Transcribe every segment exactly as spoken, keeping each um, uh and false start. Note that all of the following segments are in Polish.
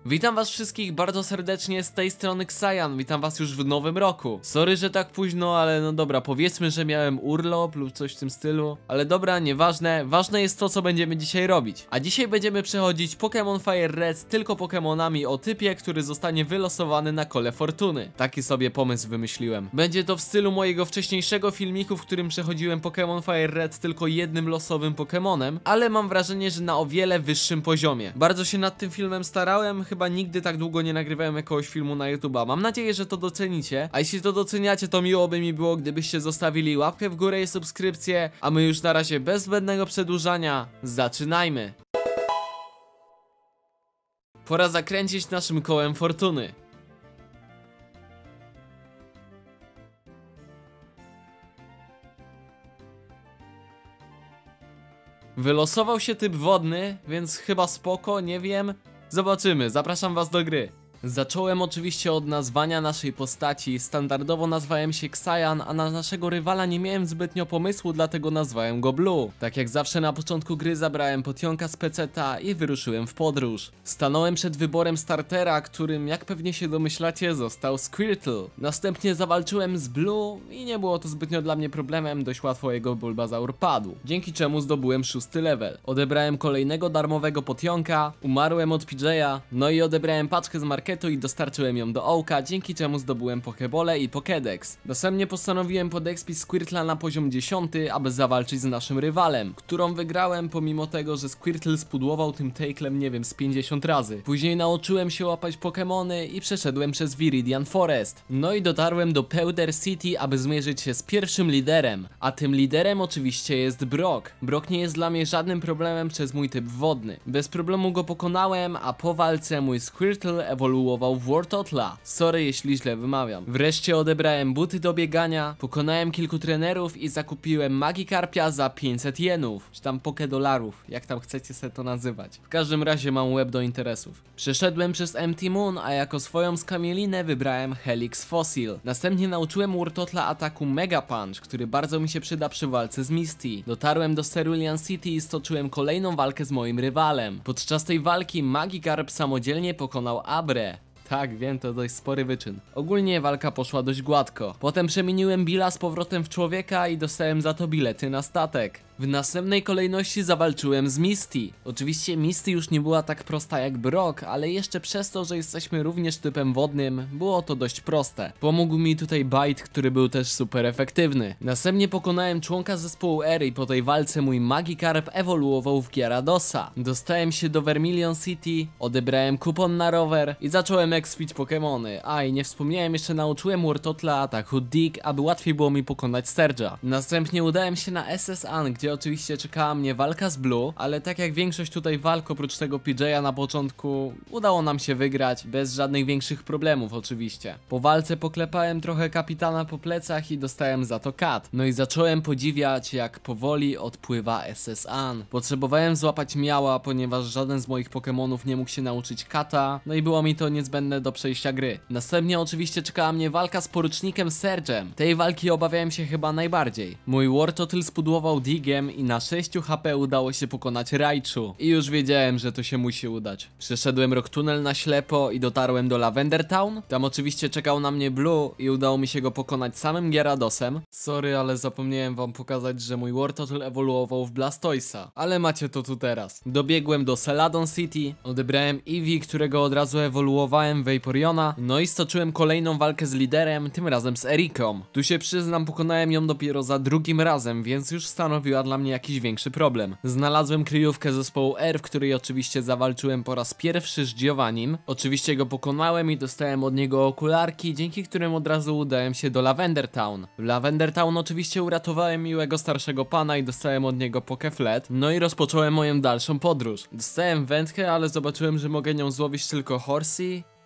Witam was wszystkich bardzo serdecznie z tej strony Xayan, witam was już w nowym roku. Sorry, że tak późno, ale no dobra, powiedzmy, że miałem urlop lub coś w tym stylu. Ale dobra, nieważne, ważne jest to, co będziemy dzisiaj robić. A dzisiaj będziemy przechodzić Pokémon Fire Red tylko Pokémonami o typie, który zostanie wylosowany na kole fortuny. Taki sobie pomysł wymyśliłem. Będzie to w stylu mojego wcześniejszego filmiku, w którym przechodziłem Pokémon Fire Red tylko jednym losowym Pokémonem, ale mam wrażenie, że na o wiele wyższym poziomie. Bardzo się nad tym filmem starałem, chyba nigdy tak długo nie nagrywałem jakiegoś filmu na YouTube'a. Mam nadzieję, że to docenicie, a jeśli to doceniacie, to miło by mi było, gdybyście zostawili łapkę w górę i subskrypcję, a my już na razie bez zbędnego przedłużania zaczynajmy. Pora zakręcić naszym kołem fortuny. Wylosował się typ wodny, więc chyba spoko, nie wiem. Zobaczymy, zapraszam was do gry. Zacząłem oczywiście od nazwania naszej postaci. Standardowo nazwałem się Xayan, a na naszego rywala nie miałem zbytnio pomysłu, dlatego nazwałem go Blue. Tak jak zawsze na początku gry zabrałem potionka z peceta i wyruszyłem w podróż. Stanąłem przed wyborem startera, którym, jak pewnie się domyślacie, został Squirtle. Następnie zawalczyłem z Blue i nie było to zbytnio dla mnie problemem, dość łatwo jego Bulbasaur padł, dzięki czemu zdobyłem szósty level. Odebrałem kolejnego darmowego potionka, umarłem od P J-a, no i odebrałem paczkę z marketu i dostarczyłem ją do Ołka, dzięki czemu zdobyłem Pokebole i Pokédex. Następnie postanowiłem podexpić Squirtla na poziom dziesiąty, aby zawalczyć z naszym rywalem, którą wygrałem pomimo tego, że Squirtle spudłował tym taklem nie wiem z pięćdziesiąt razy. Później nauczyłem się łapać Pokemony i przeszedłem przez Viridian Forest. No i dotarłem do Powder City, aby zmierzyć się z pierwszym liderem. A tym liderem oczywiście jest Brock. Brock nie jest dla mnie żadnym problemem przez mój typ wodny. Bez problemu go pokonałem, a po walce mój Squirtle ewoluował w Wartotla. Sorry, jeśli źle wymawiam. Wreszcie odebrałem buty do biegania, pokonałem kilku trenerów i zakupiłem Magikarpia za pięćset jenów, czy tam pokedolarów, jak tam chcecie sobie to nazywać. W każdym razie mam łeb do interesów. Przeszedłem przez Empty Moon, a jako swoją skamielinę wybrałem Helix Fossil. Następnie nauczyłem Wartotla ataku Mega Punch, który bardzo mi się przyda przy walce z Misty. Dotarłem do Cerulean City i stoczyłem kolejną walkę z moim rywalem. Podczas tej walki Magikarp samodzielnie pokonał Abrę. Tak, wiem, to dość spory wyczyn. Ogólnie walka poszła dość gładko. Potem przemieniłem Billa z powrotem w człowieka i dostałem za to bilety na statek. W następnej kolejności zawalczyłem z Misty. Oczywiście Misty już nie była tak prosta jak Brock, ale jeszcze przez to, że jesteśmy również typem wodnym, było to dość proste. Pomógł mi tutaj Bite, który był też super efektywny. Następnie pokonałem członka zespołu R i po tej walce mój Magikarp ewoluował w Gyaradosa. Dostałem się do Vermilion City, odebrałem kupon na rower i zacząłem expić Pokemony. A i nie wspomniałem, jeszcze nauczyłem Wartotla ataku Dig, aby łatwiej było mi pokonać Surge'a. Następnie udałem się na S S An, gdzie oczywiście czekała mnie walka z Blue, ale tak jak większość tutaj walk oprócz tego P J-a na początku, udało nam się wygrać bez żadnych większych problemów oczywiście. Po walce poklepałem trochę kapitana po plecach i dostałem za to kat. No i zacząłem podziwiać, jak powoli odpływa S S An. Potrzebowałem złapać miała, ponieważ żaden z moich Pokemonów nie mógł się nauczyć kata, no i było mi to niezbędne do przejścia gry. Następnie oczywiście czekała mnie walka z porucznikiem Surge'em. Tej walki obawiałem się chyba najbardziej. Mój Wartotl spudłował Digiem i na sześciu H P udało się pokonać Raichu. I już wiedziałem, że to się musi udać. Przeszedłem Rock Tunnel na ślepo i dotarłem do Lavender Town. Tam oczywiście czekał na mnie Blue i udało mi się go pokonać samym Gyaradosem. Sorry, ale zapomniałem wam pokazać, że mój Wartotl ewoluował w Blastoisa. Ale macie to tu teraz. Dobiegłem do Celadon City, odebrałem Eevee, którego od razu ewoluowałem w Vaporeona. No i stoczyłem kolejną walkę z liderem, tym razem z Eriką. Tu się przyznam, pokonałem ją dopiero za drugim razem, więc już stanowiła dla mnie jakiś większy problem. Znalazłem kryjówkę zespołu R, w której oczywiście zawalczyłem po raz pierwszy z Giovannim. Oczywiście go pokonałem i dostałem od niego okularki, dzięki którym od razu udałem się do Lavender Town. W Lavender Town oczywiście uratowałem miłego starszego pana i dostałem od niego Pokeflet. No i rozpocząłem moją dalszą podróż. Dostałem wędkę, ale zobaczyłem, że mogę nią złowić tylko Horsey.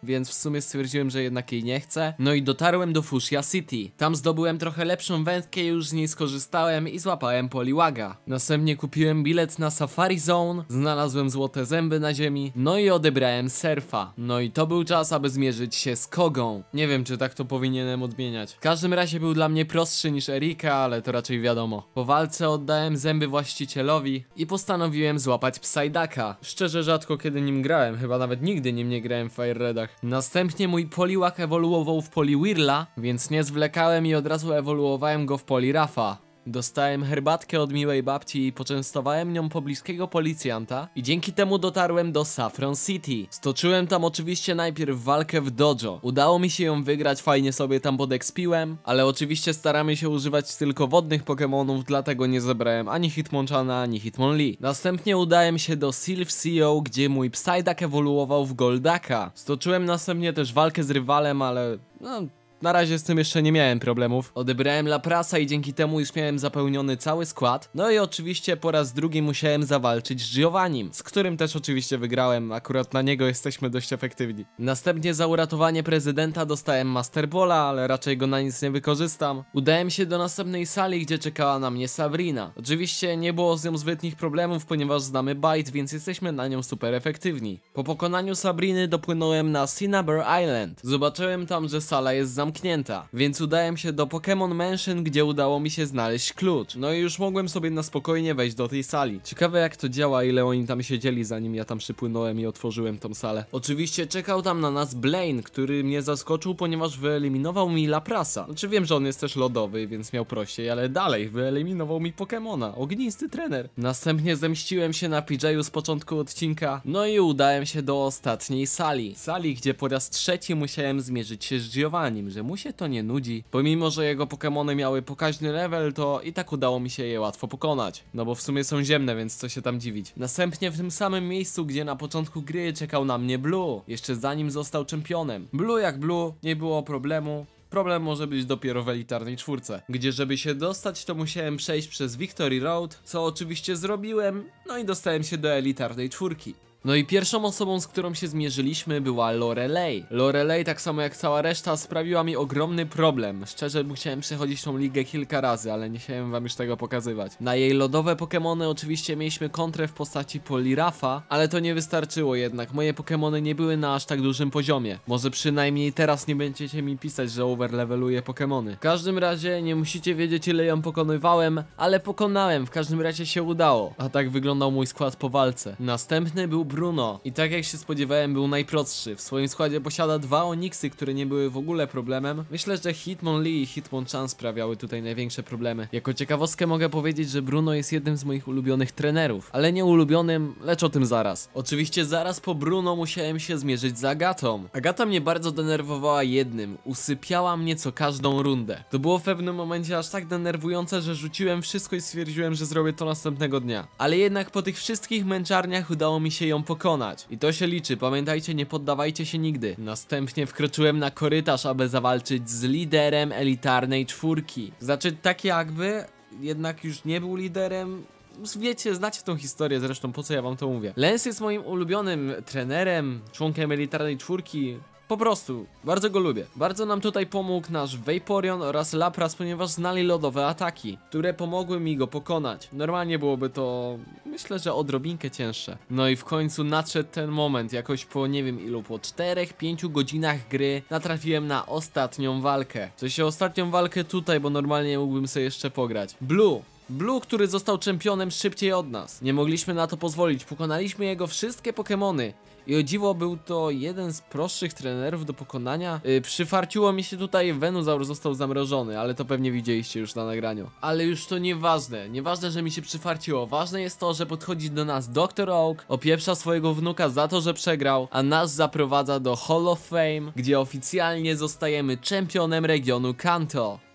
więc w sumie stwierdziłem, że jednak jej nie chcę. No i dotarłem do Fuchsia City. Tam zdobyłem trochę lepszą wędkę, już z niej skorzystałem i złapałem Poliwaga. Następnie kupiłem bilet na Safari Zone, znalazłem złote zęby na ziemi, no i odebrałem surfa. No i to był czas, aby zmierzyć się z Kogą. Nie wiem, czy tak to powinienem odmieniać. W każdym razie był dla mnie prostszy niż Erika, ale to raczej wiadomo. Po walce oddałem zęby właścicielowi i postanowiłem złapać Psyducka. Szczerze rzadko kiedy nim grałem, chyba nawet nigdy nim nie grałem w Fire Redach. Następnie mój Poliwag ewoluował w Poliwhirla, więc nie zwlekałem i od razu ewoluowałem go w Polirafa. Dostałem herbatkę od miłej babci i poczęstowałem nią pobliskiego policjanta i dzięki temu dotarłem do Saffron City. Stoczyłem tam oczywiście najpierw walkę w dojo. Udało mi się ją wygrać, fajnie sobie tam podekspiłem, ale oczywiście staramy się używać tylko wodnych Pokemonów, dlatego nie zebrałem ani Hitmonchana, ani Hitmonlee. Następnie udałem się do Silph C O, gdzie mój Psyduck ewoluował w Goldaka. Stoczyłem następnie też walkę z rywalem, ale no... na razie z tym jeszcze nie miałem problemów. Odebrałem Laprasa i dzięki temu już miałem zapełniony cały skład. No i oczywiście po raz drugi musiałem zawalczyć z Giovannim, z którym też oczywiście wygrałem, akurat na niego jesteśmy dość efektywni. Następnie za uratowanie prezydenta dostałem Master Balla, ale raczej go na nic nie wykorzystam. Udałem się do następnej sali, gdzie czekała na mnie Sabrina. Oczywiście nie było z nią zbytnich problemów, ponieważ znamy Bite, więc jesteśmy na nią super efektywni. Po pokonaniu Sabriny dopłynąłem na Cinnabar Island. Zobaczyłem tam, że sala jest zamknięta. Więc udałem się do Pokémon Mansion, gdzie udało mi się znaleźć klucz. No i już mogłem sobie na spokojnie wejść do tej sali. Ciekawe jak to działa, ile oni tam siedzieli, zanim ja tam przypłynąłem i otworzyłem tą salę. Oczywiście czekał tam na nas Blaine, który mnie zaskoczył, ponieważ wyeliminował mi Laprasa. Znaczy wiem, że on jest też lodowy, więc miał prościej, ale dalej wyeliminował mi Pokémona. Ognisty trener. Następnie zemściłem się na P J-u z początku odcinka. No i udałem się do ostatniej sali. Sali, gdzie po raz trzeci musiałem zmierzyć się z Giovannim, że mu się to nie nudzi. Pomimo, że jego Pokemony miały pokaźny level, to i tak udało mi się je łatwo pokonać. No bo w sumie są ziemne, więc co się tam dziwić. Następnie w tym samym miejscu, gdzie na początku gry czekał na mnie Blue, jeszcze zanim został czempionem. Blue jak Blue, nie było problemu. Problem może być dopiero w elitarnej czwórce, gdzie żeby się dostać, to musiałem przejść przez Victory Road, co oczywiście zrobiłem, no i dostałem się do elitarnej czwórki. No i pierwszą osobą, z którą się zmierzyliśmy, była Lorelei. Lorelei, tak samo jak cała reszta, sprawiła mi ogromny problem. Szczerze musiałem przechodzić tą ligę kilka razy, ale nie chciałem wam już tego pokazywać. Na jej lodowe Pokemony oczywiście mieliśmy kontrę w postaci Polirafa, ale to nie wystarczyło jednak. Moje Pokemony nie były na aż tak dużym poziomie. Może przynajmniej teraz nie będziecie mi pisać, że overleveluję Pokemony. W każdym razie nie musicie wiedzieć, ile ją pokonywałem, ale pokonałem, w każdym razie się udało. A tak wyglądał mój skład po walce. Następny był Bruno i tak jak się spodziewałem, był najprostszy. W swoim składzie posiada dwa Onyxy, które nie były w ogóle problemem. Myślę, że Hitmonlee i Hitmonchan sprawiały tutaj największe problemy. Jako ciekawostkę mogę powiedzieć, że Bruno jest jednym z moich ulubionych trenerów, ale nie ulubionym, lecz o tym zaraz. Oczywiście zaraz po Bruno musiałem się zmierzyć z Agatą. Agata mnie bardzo denerwowała jednym, usypiała mnie co każdą rundę. To było w pewnym momencie aż tak denerwujące, że rzuciłem wszystko i stwierdziłem, że zrobię to następnego dnia. Ale jednak po tych wszystkich męczarniach udało mi się ją pokonać. I to się liczy, pamiętajcie, nie poddawajcie się nigdy. Następnie wkroczyłem na korytarz, aby zawalczyć z liderem elitarnej czwórki. Znaczy tak jakby jednak już nie był liderem. Wiecie, znacie tą historię, zresztą po co ja wam to mówię. Lens jest moim ulubionym trenerem, członkiem elitarnej czwórki. Po prostu, bardzo go lubię. Bardzo nam tutaj pomógł nasz Vaporeon oraz Lapras, ponieważ znali lodowe ataki, które pomogły mi go pokonać. Normalnie byłoby to, myślę, że odrobinkę cięższe. No i w końcu nadszedł ten moment, jakoś po nie wiem ilu, po czterech pięciu godzinach gry natrafiłem na ostatnią walkę. W sensie ostatnią walkę tutaj, bo normalnie mógłbym sobie jeszcze pograć. Blue. Blue, który został czempionem szybciej od nas. Nie mogliśmy na to pozwolić, pokonaliśmy jego wszystkie Pokemony. I o dziwo był to jeden z prostszych trenerów do pokonania. Yy, przyfarciło mi się tutaj, Venusaur został zamrożony, ale to pewnie widzieliście już na nagraniu. Ale już to nieważne, nieważne, że mi się przyfarciło. Ważne jest to, że podchodzi do nas doktor Oak, opieprza swojego wnuka za to, że przegrał, a nas zaprowadza do Hall of Fame, gdzie oficjalnie zostajemy czempionem regionu Kanto.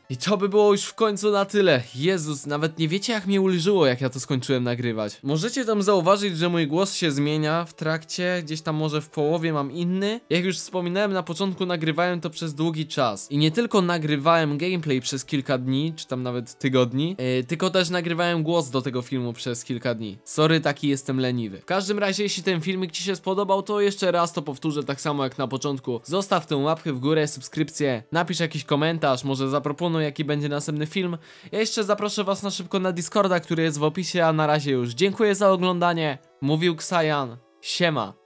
I to by było już w końcu na tyle. Jezus, nawet nie wiecie jak mnie ulżyło, jak ja to skończyłem nagrywać. Możecie tam zauważyć, że mój głos się zmienia w trakcie, gdzieś tam może w połowie mam inny. Jak już wspominałem na początku, nagrywałem to przez długi czas. I nie tylko nagrywałem gameplay przez kilka dni, czy tam nawet tygodni, yy, tylko też nagrywałem głos do tego filmu przez kilka dni. Sorry, taki jestem leniwy. W każdym razie, jeśli ten filmik ci się spodobał, to jeszcze raz to powtórzę tak samo jak na początku. Zostaw tę łapkę w górę, subskrypcję, napisz jakiś komentarz, może zaproponuj jaki będzie następny film. Ja jeszcze zaproszę was na szybko na Discorda, który jest w opisie, a na razie już dziękuję za oglądanie. Mówił Xayan. Siema.